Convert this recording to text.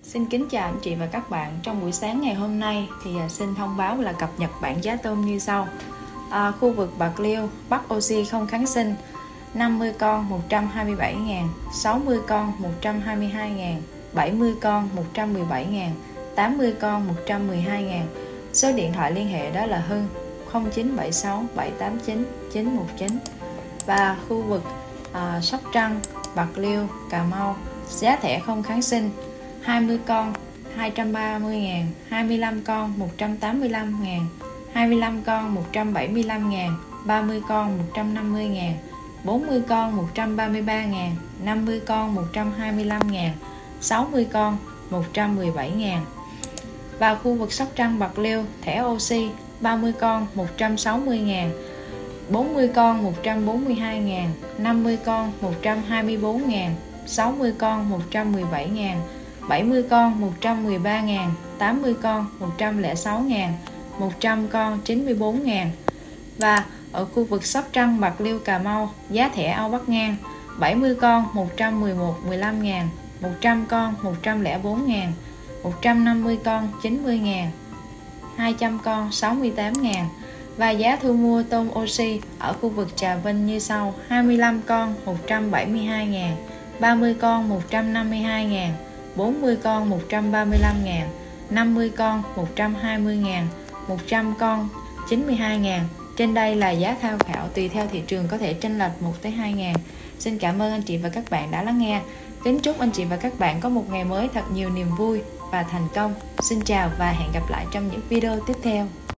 Xin kính chào anh chị và các bạn. Trong buổi sáng ngày hôm nay thì xin thông báo là cập nhật bảng giá tôm như sau. Khu vực Bạc Liêu, Bắc Oxy không kháng sinh 50 con 127.000, 60 con 122.000, 70 con 117.000, 80 con 112.000. Số điện thoại liên hệ đó là Hưng 0976 789 919. Và khu vực Sóc Trăng, Bạc Liêu, Cà Mau, giá thẻ không kháng sinh 20 con 230.000, 25 con 185.000, 25 con 175.000, 30 con 150.000, 40 con 133.000, 50 con 125.000, 60 con 117.000. Và khu vực Sóc Trăng, Bạc Liêu, thẻ oxy 30 con 160.000, 40 con 142.000, 50 con 124.000, 60 con 117.000, 70 con 113.000, 80 con 106.000, 100 con 94.000. Và ở khu vực Sóc Trăng, Bạc Liêu, Cà Mau, giá thẻ Âu Bắc ngang 70 con 115.000, 100 con 104.000, 150 con 90.000, 200 con 68.000. Và giá thu mua tôm oxy ở khu vực Trà Vinh như sau: 25 con 172.000, 30 con 152.000, 40 con 135.000, 50 con 120.000, 100 con 92.000. Trên đây là giá tham khảo, tùy theo thị trường có thể chênh lệch 1 tới 2.000. Xin cảm ơn anh chị và các bạn đã lắng nghe. Kính chúc anh chị và các bạn có một ngày mới thật nhiều niềm vui và thành công. Xin chào và hẹn gặp lại trong những video tiếp theo.